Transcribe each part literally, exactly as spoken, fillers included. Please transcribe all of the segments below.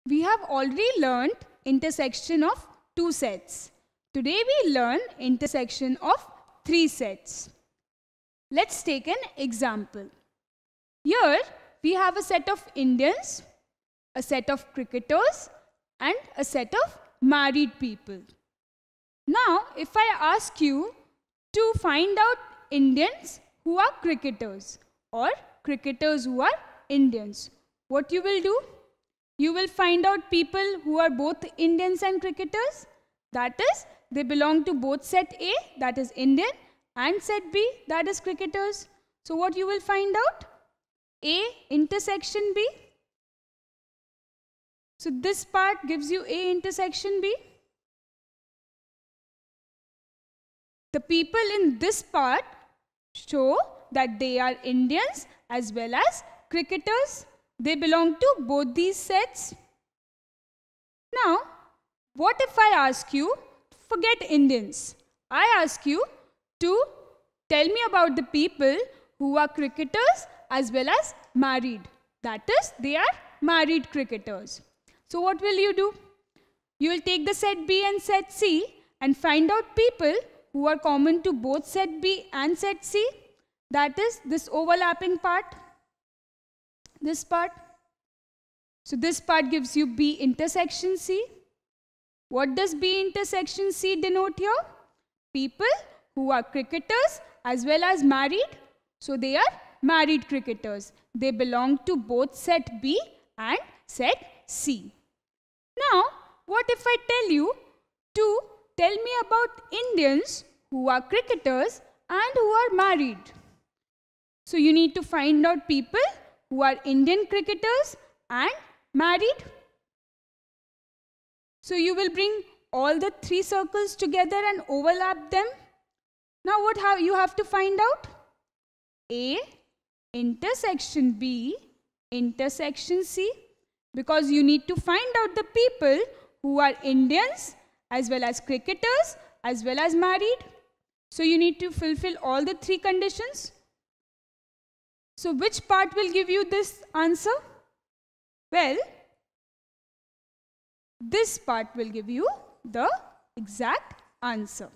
We have already learned intersection of two sets. Today we learn intersection of three sets. Let's take an example. Here we have a set of Indians, a set of cricketers, and a set of married people. Now, if I ask you to find out Indians who are cricketers or cricketers who are Indians, what you will do? You will find out people who are both Indians and cricketers. That is, they belong to both set A, that is Indian, and set B, that is cricketers. So what you will find out? A intersection B. So this part gives you A intersection B. The people in this part show that they are Indians as well as cricketers. They belong to both these sets. Now, what if I ask you, forget Indians, I ask you to tell me about the people who are cricketers as well as married. That is, they are married cricketers. So what will you do? You will take the set B and set C and find out people who are common to both set B and set C. That is this overlapping part, this part. So this part gives you B intersection C. What does B intersection C denote here? People who are cricketers as well as married. So they are married cricketers. They belong to both set B and set C. Now, what if I tell you to tell me about Indians who are cricketers and who are married? So you need to find out people who are Indian cricketers and married. So you will bring all the three circles together and overlap them. Now what have you have to find out? A intersection B intersection C, because you need to find out the people who are Indians as well as cricketers as well as married. So you need to fulfill all the three conditions. So which part will give you this answer? Well, this part will give you the exact answer.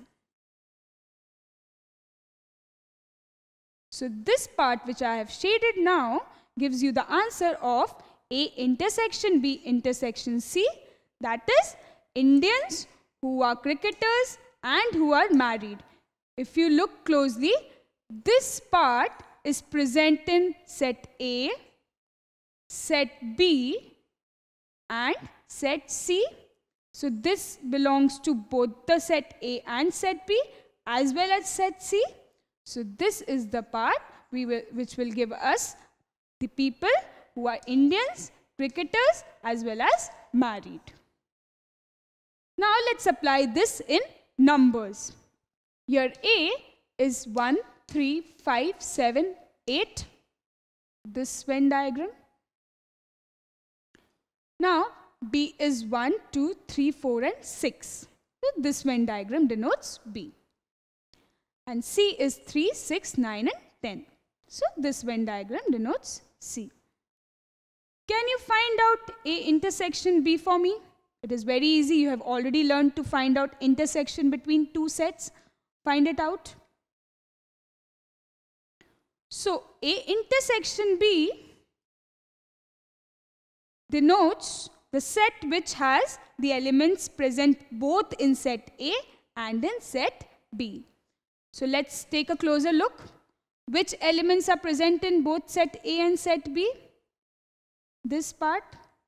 So this part which I have shaded now gives you the answer of A intersection B intersection C, that is Indians who are cricketers and who are married. If you look closely, this part is present in set A, set B and set C. So this belongs to both the set A and set B as well as set C. So this is the part we will, which will give us the people who are Indians, cricketers as well as married. Now let's apply this in numbers. Here A is one, three, five, seven, eight. This Venn diagram. Now B is one, two, three, four and six. So this Venn diagram denotes B. And C is three, six, nine and ten. So this Venn diagram denotes C. Can you find out A intersection B for me? It is very easy. You have already learned to find out intersection between two sets. Find it out. So A intersection B denotes the set which has the elements present both in set A and in set B. So let's take a closer look. Which elements are present in both set A and set B? This part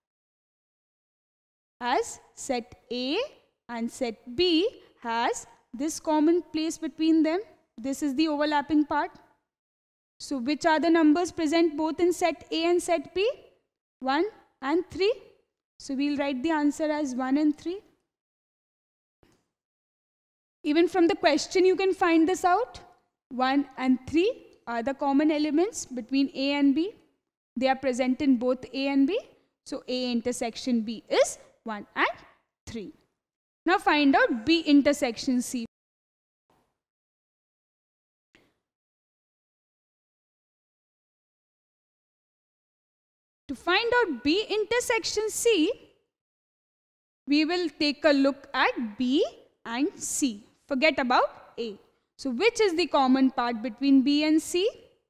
has set A and set B has this common place between them. This is the overlapping part. So which are the numbers present both in set A and set B? one and three. So we'll write the answer as one and three. Even from the question you can find this out. one and three are the common elements between A and B. They are present in both A and B. So A intersection B is one and three. Now find out B intersection C. To find out B intersection C, we will take a look at B and C. Forget about A. So which is the common part between B and C?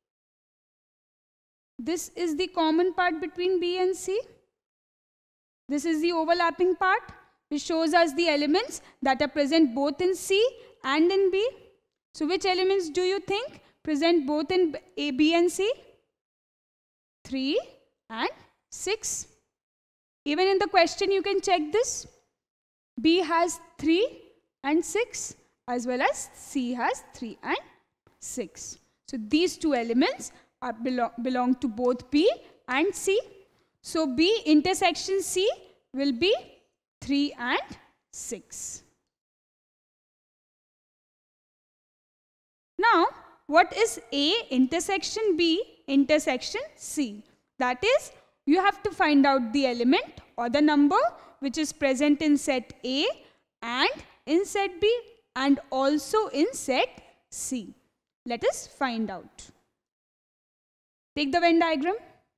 This is the common part between B and C. This is the overlapping part, which shows us the elements that are present both in C and in B. So which elements do you think present both in A, B and C? three and six. Even in the question you can check this. B has three and six, as well as C has three and six. So these two elements are belong, belong to both B and C. So B intersection C will be three and six. Now, what is A intersection B intersection C? That is, you have to find out the element or the number which is present in set A and in set B and also in set C. Let us find out. Take the Venn diagram.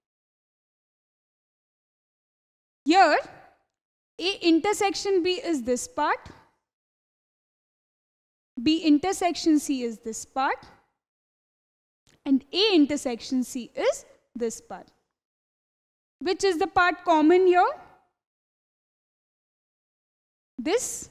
Here, A intersection B is this part. B intersection C is this part. And A intersection C is this part. Which is the part common here? This.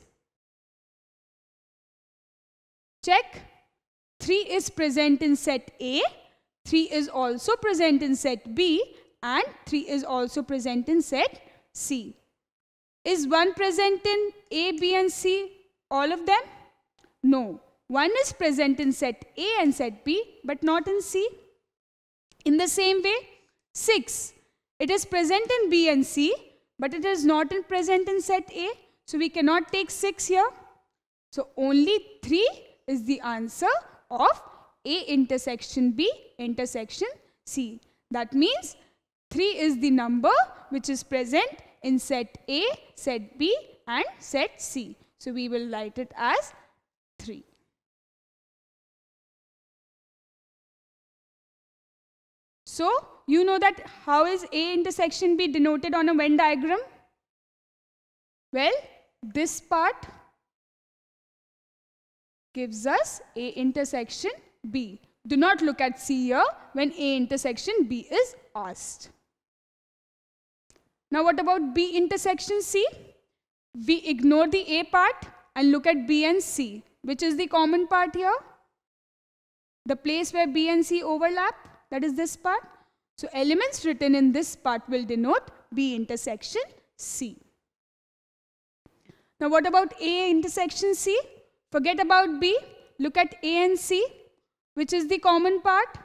Check. three is present in set A. three is also present in set B. And three is also present in set C. Is one present in A, B and C, all of them? No. one is present in set A and set B, but not in C. In the same way, six. It is present in B and C, but it is not in present in set A. So we cannot take six here. So only three is the answer of A intersection B intersection C. That means three is the number which is present in set A, set B and set C. So we will write it as three. So you know that how is A intersection B denoted on a Venn diagram? Well, this part gives us A intersection B. Do not look at C here when A intersection B is asked. Now what about B intersection C? We ignore the A part and look at B and C. Which is the common part here? The place where B and C overlap, that is this part. So elements written in this part will denote B intersection C. Now what about A intersection C? Forget about B. Look at A and C. Which is the common part?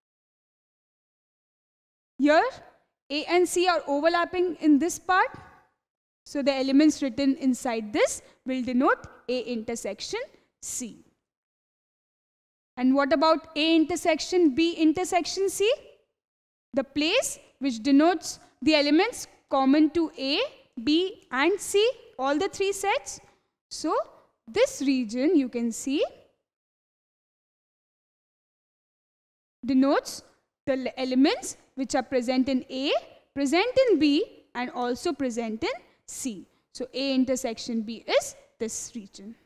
Here, A and C are overlapping in this part. So the elements written inside this will denote A intersection C. And what about A intersection B intersection C? The place which denotes the elements common to A, B and C, all the three sets. So this region you can see denotes the elements which are present in A, present in B and also present in C. So A intersection B is this region.